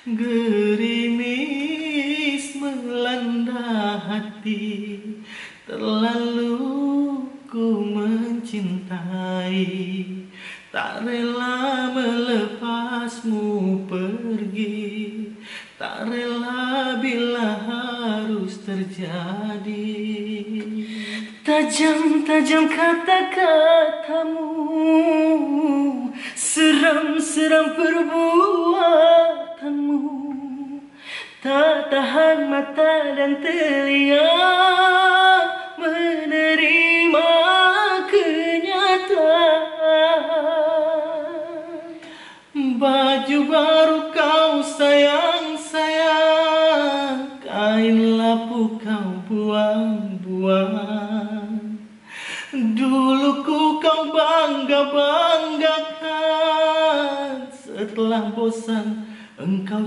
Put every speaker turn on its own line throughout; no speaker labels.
Gerimis melanda hati, terlalu ku mencintai, tak rela melepasmu pergi, tak rela bila harus terjadi. Tajam-tajam kata-katamu, seram-seram perbuatanmu, tak tahan mata dan telinga menerima kenyataan. Baju baru kau sayang-sayang, kain lapu kau buang-buang. Dulu ku kau bangga-banggakan, setelah bosan engkau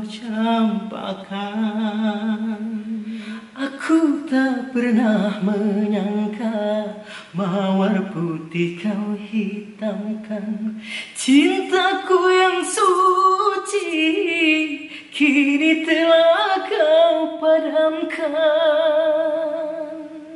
campakkan. Aku tak pernah menyangka mawar putih kau hitamkan. Cintaku yang suci kini telah kau padamkan.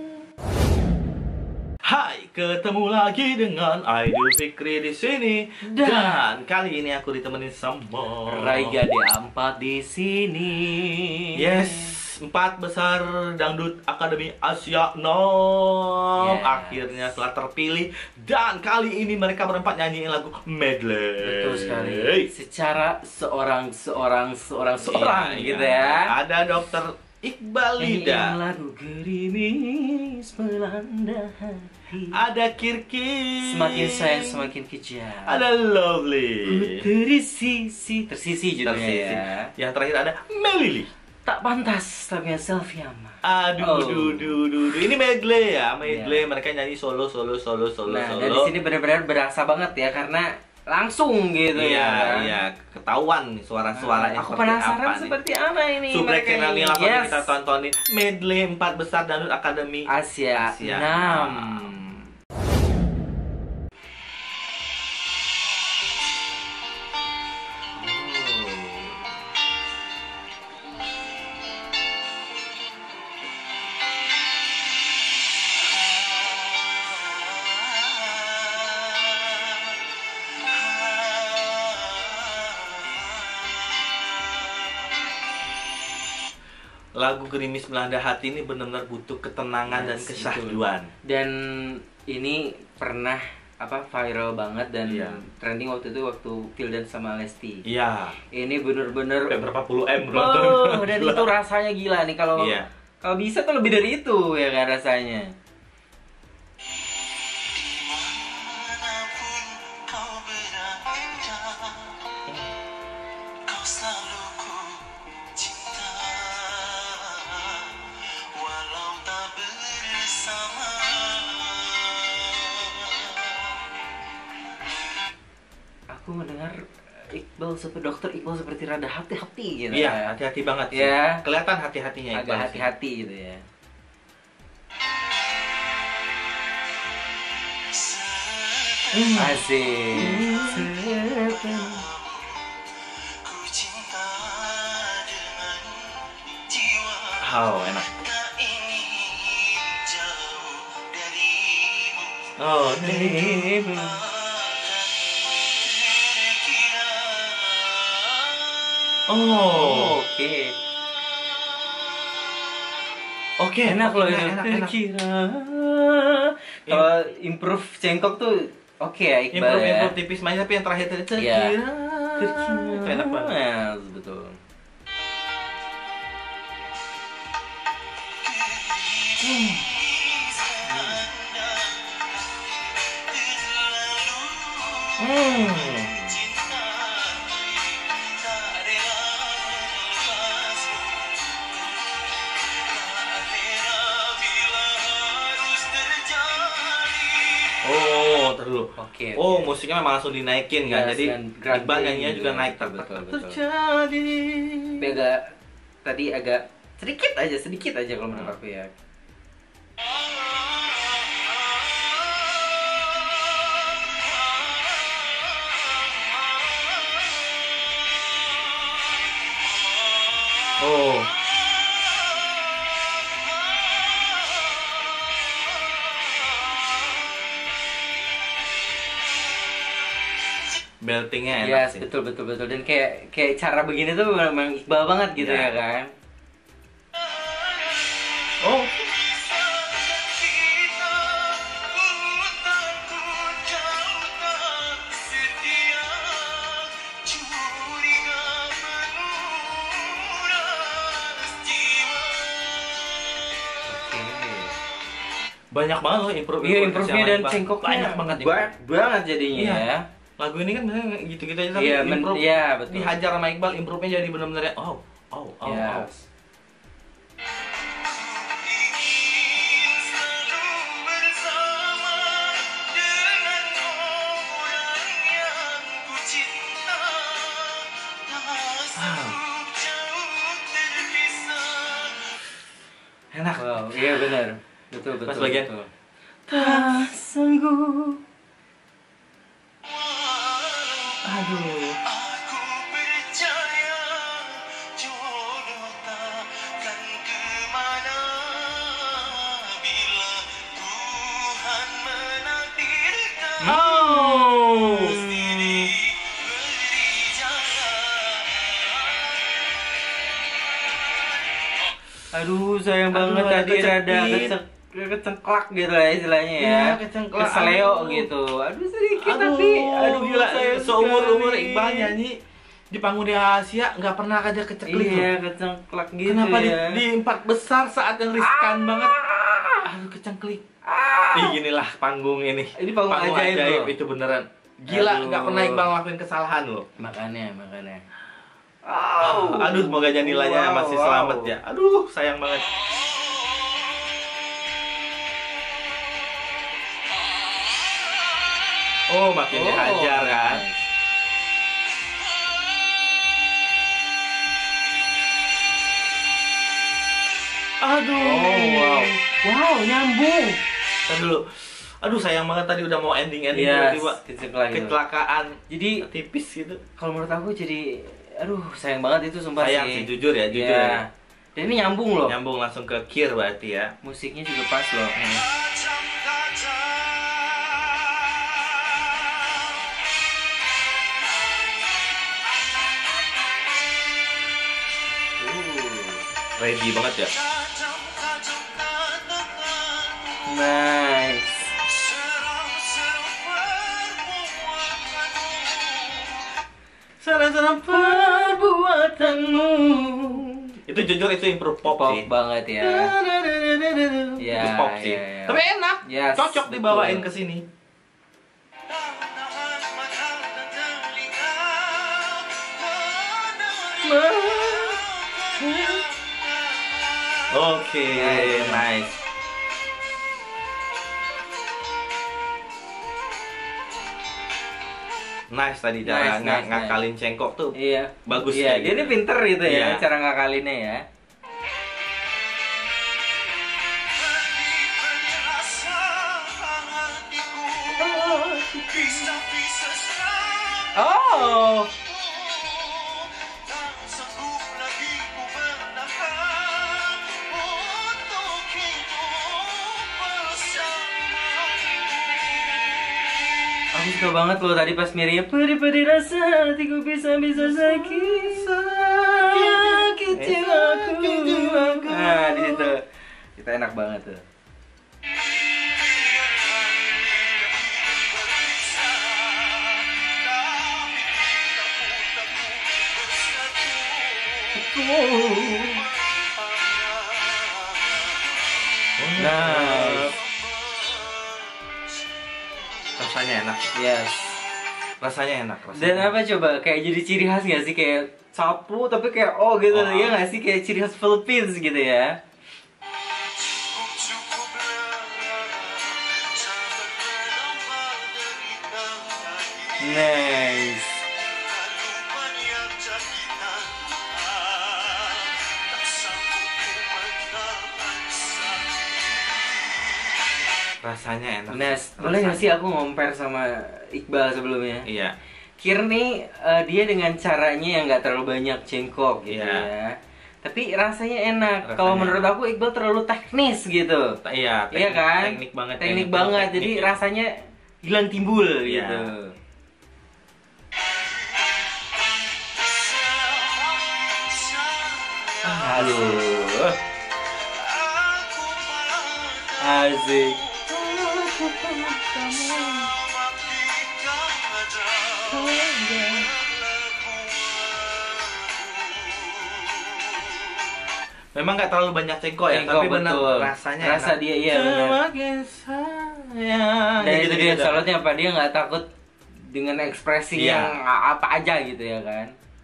Hai, ketemu lagi dengan Aidil Fikri di sini. Dan kali ini aku ditemenin sama
Raiga D4 di sini.
Yes, 4 besar dangdut Akademi Asia 0 akhirnya telah terpilih. Dan kali ini mereka berempat nyanyiin lagu medley.
Betul sekali. Secara seorang
Iya,
gitu ya.
Ada Dokter Iqbal Lida,
lagu gerimis melanda hati.
ada Kirki,
Semakin sayang semakin kejam.
ada Lovely,
tersisi judulnya
Tersisi.
ya.
Yang terakhir ada Melili.
Tak pantas tapi Selfie Ama.
Aduh,
Oh.
Ini medley ya, medley.
Iya.
Mereka nyanyi solo.
Nah, dan di sini benar-benar berasa banget ya karena langsung gitu ya.
Iya, ketahuan nih suara-suaranya.
Aku
seperti
penasaran
apa nih.
seperti apa ini.
Subrek
mereka
channel
ini.
ini langsung
Yes.
kita tontonin medley 4 besar dangdut Akademi
Asia 6.
Lagu Gerimis Melanda Hati ini benar-benar butuh ketenangan dan
Yes,
kesyahduan.
Dan ini pernah viral banget dan
Iya.
trending waktu Vildan sama Lesti.
Iya.
Ini bener-bener
Kayak berapa puluh M
dan itu rasanya gila nih kalau
Iya.
kalau bisa tuh lebih dari itu ya kan rasanya.
Dimanapun kau berada, kau selalu ku cinta, walau tak bersama.
Aku mendengar Dokter Iqbal seperti rada hati-hati gitu.
Iya, hati-hati banget sih.
Ya.
Kelihatan hati-hatinya
Agak
Iqbal sih.
hati-hati gitu ya. Asik.
Ku cinta dengan jiwa,
Oh, enak.
tak ingin jauh darimu.
Oh, Oh,
Oke.
oke.
Enak loh ini.
enak.
Kira. Kalau improve cengkok tuh oke ya Iqbal ya.
Improve tipis main, tapi yang terakhir tadi
Iya.
terkira. Itu enak banget.
Yes, betul.
Oh, terus dulu.
Oke.
Oh, musiknya memang langsung dinaikin kan.
Yes,
Jadi
dan grande
Iqbal nyanyinya
gitu
juga
ya.
naik
Betul.
terjadi.
Tapi agak sedikit aja kalau menurut aku ya.
Oh. Beltingnya enak
Yes,
sih.
betul betul betul, dan kayak cara begini tuh memang Iqbal banget gitu
Ya.
ya kan.
Oh.
Kita ku takut kau tak setia, curiga menguras jiwa.
Oke.
Banyak banget loh improve.
Iya, improve-nya dan cengkoknya
banyak banget.
banyak banget jadinya
Iya.
ya.
Lagu ini kan misalnya gitu-gitu aja tapi
Iya,
improve.
iya betul.
Dihajar sama Iqbal, improve-nya jadi benar-benar ya, oh.
Yes.
Ingin selalu bersama dengan orang yang ku cinta, tak sanggup jauh terpisah.
Enak.
Wow, iya benar. Betul betul.
Pas bagian.
betul. Tak sanggup.
Aduh.
Aku percaya jodoh takkan kemana bila Tuhan menakdirkan
Oh.
sendiri beri jalan.
Aduh, sayang
Aduh,
banget
ada
tadi rada
kecekik.
kecengklak gitu ya istilahnya ya.
Iya, kecengklak.
Keseleo
Aduh.
gitu. Aduh sedikit
Aduh,
tapi aduh
gila.
sayang
Seumur-umur
sekali.
Iqbal nyanyi di panggung di Asia nggak pernah aja keceklik
Iya,
loh.
kecengklak gitu
Kenapa
ya.
di empat besar saat yang riskan banget? Aduh, kecengklik. Ih, ginilah panggung ini.
Ini panggung ajaib loh.
itu beneran. Gila,
Aduh.
nggak pernah Iqbal ngelakuin kesalahan loh.
Makanya.
Aduh, semoga Janilanya masih selamat ya. Aduh, sayang banget. Oh, makin dihajar kan. Aduh.
Oh, wow. Wow, nyambung.
Ntar dulu. Aduh, sayang banget tadi udah mau ending-ending
Yes,
tiba-tiba
kecengklak gitu.
kecelakaan.
Jadi
Tipis gitu.
kalau menurut aku jadi aduh sayang banget itu sumpah
Sayang sih, jujur ya, jujur
Iya.
ya.
Dan ini nyambung loh.
Nyambung langsung ke Kir berarti ya.
Musiknya juga pas loh.
Kacang-kacang
Ready banget ya.
kacang-kacang katakanmu,
Nice.
seram-seram perbuatanmu.
Serang-serang
Perbuatanmu.
itu jujur itu improve pop,
Pop
sih.
banget ya.
Itu pop sih.
iya, iya.
Tapi enak.
Yes,
Cocok
betul.
dibawain ke sini.
Tahan mata dan telinga,
Oke,
Nice.
nice. Nice tadi cara
Nice,
ngakalin cengkok tuh.
Iya.
Bagus
Iya,
kayak
dia
gitu.
ini pinter gitu ya
Iya.
cara ngakalinnya ya.
rasa hatiku bisa-bisa selalu.
Oh.
Tak sanggup lagi ku menahan untuk hidup bersamamu.
Aku suka banget loh tadi pas Miriam pedih-pedih rasa hatiku bisa-bisa sakit jiwaku. Nah di situ kita enak banget tuh. Nice.
Rasanya enak.
Yes.
Rasanya enak. Rasanya.
Dan apa coba kayak jadi ciri khas gak sih kayak sapu tapi kayak oh gitu
Oh.
ya gak sih kayak ciri khas Philippines gitu ya. Nice.
Rasanya enak.
Nes, boleh gak sih aku ngomper sama Iqbal sebelumnya?
Iya.
Kir nih dia dengan caranya yang nggak terlalu banyak cengkok gitu
Iya.
ya. tapi rasanya enak.
Rasanya
Kalau menurut
enak.
aku Iqbal terlalu teknis gitu.
Iya,
Iya kan?
teknik banget.
Teknik banget. Jadi
ya.
rasanya hilang timbul
Iya.
gitu. Aduh. Asik.
Memang nggak terlalu banyak cengkok ya,
Cengkok,
tapi benar
betul.
rasanya
Rasa
enak.
dia, iya, benar.
Semakin sayang.
Dan itu
Gitu-gitu
dia
dah.
salutnya apa, dia nggak takut dengan ekspresi
Iya.
yang apa aja gitu ya kan.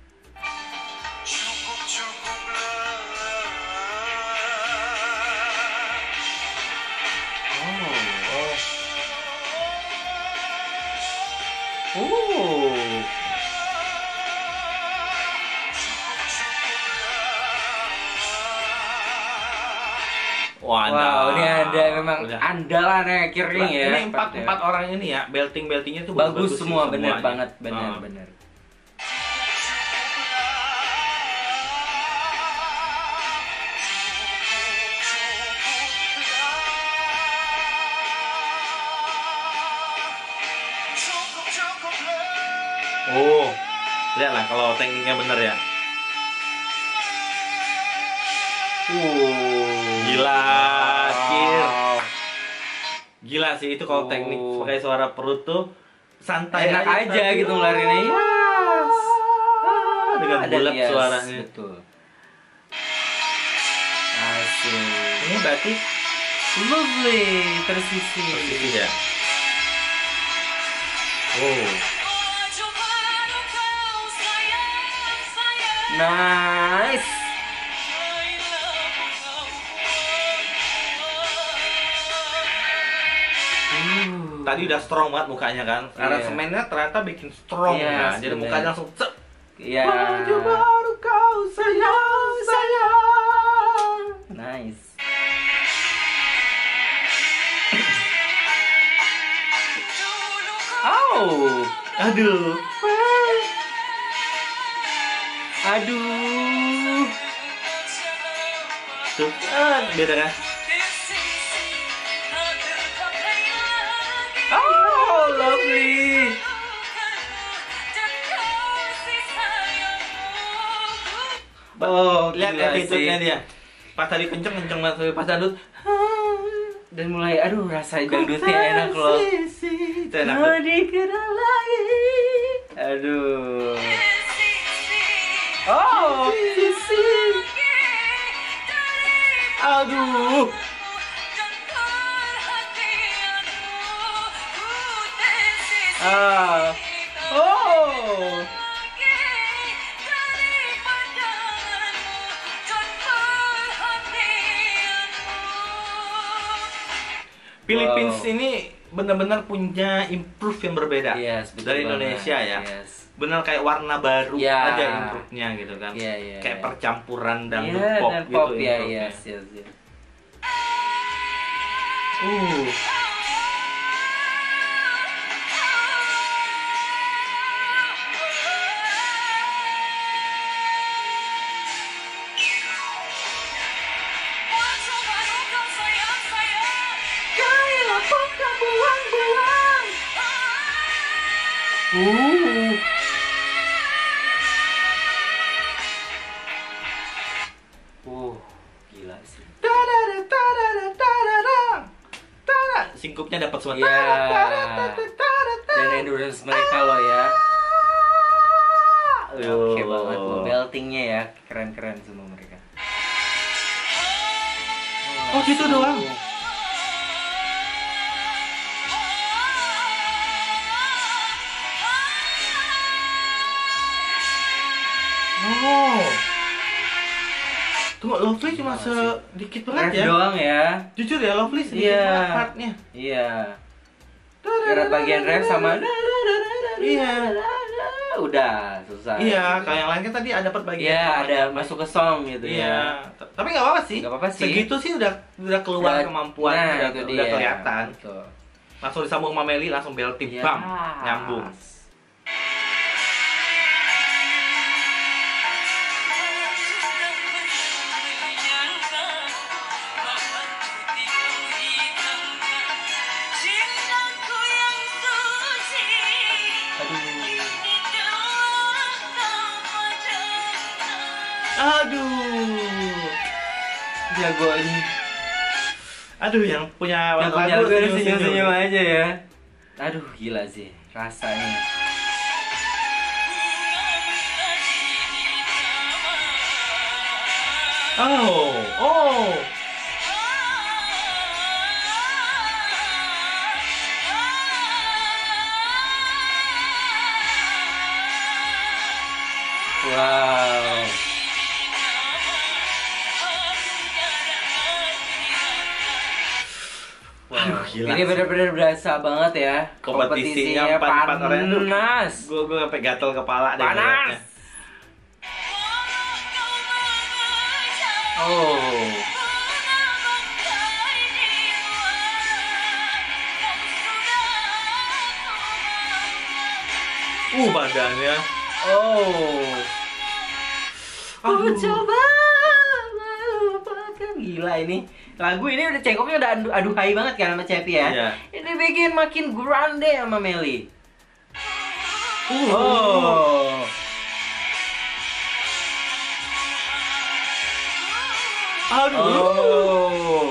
Wah,
Wow, ini ada memang
Udah.
andalan ya Kirling ya.
Ini empat orang ini ya, beltingnya tuh
bagus
sih
semua, bener
semuanya.
banget, bener
Ah.
bener.
Oh, lihatlah kalau tekniknya bener ya. Gila, Kir.
Wow.
Gila sih itu kalau teknik pakai suara perut tuh santai
Enak aja gitu ngelarinnya. Yes.
Dengan
Ada
bulat
yes,
suaranya.
betul. Asik.
Ini berarti
Lovely, tersisih.
posisi ya. Oh,
Nice.
tadi udah strong banget mukanya kan. Karena
Iya.
semennya ternyata bikin strong
Yes,
ya. Jadi
bener.
mukanya langsung cek.
Iya.
Baju baru kau sayang, sayang.
Nice. Oh.
Aduh.
Aduh.
Tuh, beda kan?
Oh, lovely. Oh,
Lihat
gila
attitude-nya
sih.
dia. Pas tadi kenceng banget, tapi pas dangdut
Dan mulai, aduh, rasa dangdutnya enak loh.
Itu enak tuh.
Mau dikenal lagi. Aduh. Oh,
Aduh.
ah. Oh.
Philippines
Wow.
ini benar-benar punya improve yang berbeda
Yes, betul
dari
banget.
Indonesia ya.
Yes.
Benar kayak warna baru
Ya.
aja improve-nya gitu kan.
Iya, iya,
Kayak
iya.
percampuran dangdut
Iya,
pop
dan
gitu
pop ya,
improve-nya.
yes, yes, yes.
Uh.
Gila sih.
Tadada, tadada, tadada. Tada. Singkupnya dapat semua.
Iya.
Tadada, tadada,
Dan endurance mereka loh ya. Oke
Oh.
banget loh, beltingnya ya, keren-keren semua mereka.
Oh, gitu doang. Oh. Tunggu, Lovely cuma sedikit
Ref
banget ya.
doang ya.
Jujur ya, Lovely sedikit
Iya.
banget partnya.
Iya. Kira bagian ref sama
Iya.
udah susah.
Iya, kalau yang lain kan tadi ada dapat bagian.
Iya,
sama.
ada masuk ke song gitu
Iya.
ya.
Tapi nggak apa-apa sih.
Nggak apa-apa sih.
Segitu sih udah keluar
Udah-
kemampuan,
nah,
udah,
itu
udah
dia.
kelihatan.
Betul.
Langsung disambung sama Meli, langsung belting,
Yes.
bam, nyambung. Aduh.
Jago ini.
Aduh, yang punya
Yang punya lagu harus senyum-senyum aja ya. Aduh, gila sih rasanya.
Oh.
Wow.
Aduh, gila.
Ini benar-benar berasa banget ya.
Kompetisinya empat orang itu.
panas.
Gue sampai gatel kepala deh
Panas.
ngeliatnya.
Oh.
Badannya.
Oh.
Aduh.
Coba melupakan. Gila ini. Lagu ini udah cengkoknya udah aduhai banget kan sama Cepi ya.
Iya.
Ini bikin makin grande sama Meli.
Oh. Aduh.
Oh.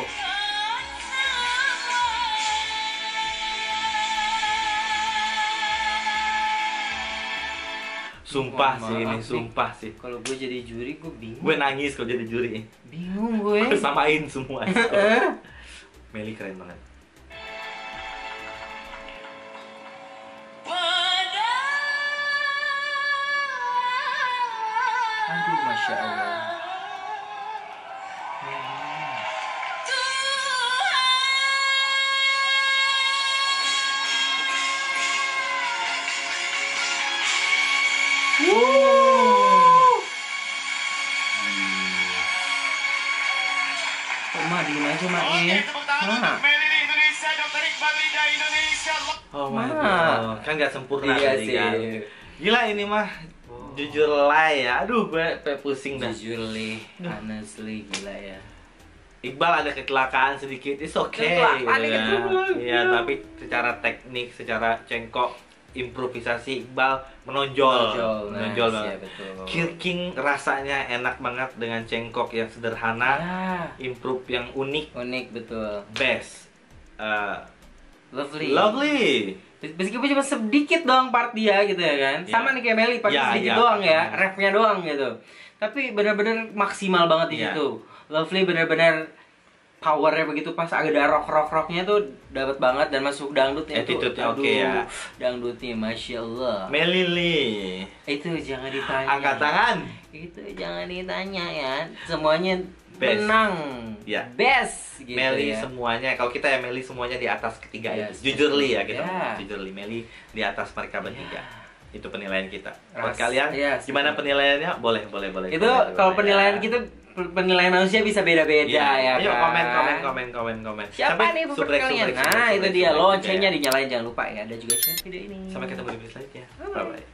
Sumpah
Maaf
sih ini,
nih.
sumpah sih.
Kalau gue jadi juri gue bingung.
Gue nangis kalau jadi juri.
Bingung gue.
Gue samain semua. Meli keren banget.
Aduh, Masya Allah. Kok mah diem aja mak
Oke,
ya?
tepuk tangan
Mak.
untuk Meli di Indonesia, Dr. Iqbal Lida Indonesia.
Oh my
Wah.
god, kan gak sempurna
Iya
tadi
sih.
kan. Gila ini mah jujur lay ya. Aduh, gue pusing dah.
Jujur li, honestly gila ya.
Iqbal ada kecelakaan sedikit, it's okay.
Kecelakaan
gitu
dikit
ya.
doang.
Iya, tapi secara teknik, secara cengkok, improvisasi Iqbal menonjol. Menonjol
nice,
banget.
ya, betul.
King rasanya enak banget dengan cengkok yang sederhana,
Ah,
improve yang unik,
unik betul.
best.
Lovely.
Lovely.
Meskipun cuma sedikit doang part dia gitu ya kan.
Iya.
Sama nih kayak Meli, part
Iya,
sedikit
iya,
doang ya,
part-nya.
rapnya doang gitu. Tapi benar-benar maksimal banget di
Iya.
situ. Lovely benar-benar powernya begitu pas ada rocknya tuh dapat banget dan masuk dangdutnya tuh.
Attitude-nya
aduh,
oke ya.
Dangdutnya Masya Allah.
Meli Lee.
Itu jangan ditanya.
Angkat tangan.
Itu jangan ditanya ya. Semuanya
Best.
menang.
Ya.
Best gitu
Meli
ya.
semuanya, kalau kita ya Meli semuanya di atas ketiga ya.
Yes,
Jujur Li ya
betul.
kita.
Ya.
Jujur Li, Meli di atas mereka bertiga. Itu penilaian kita. Buat
Ras-
kalian
yes,
gimana
betul.
penilaiannya? Boleh.
Itu
Boleh,
kalau
boleh,
penilaian
ya.
kita penilaian manusia bisa beda-beda ya
Ayo
kan.
komen.
Siapa
Sampai
nih
subrek,
kalian?
subrek,
Nah,
subrek,
itu
subrek
dia
juga
loncengnya
ya.
dinyalain jangan lupa ya. Ada juga share video ini.
Sampai ketemu di video selanjutnya.
Bye.
Bye bye.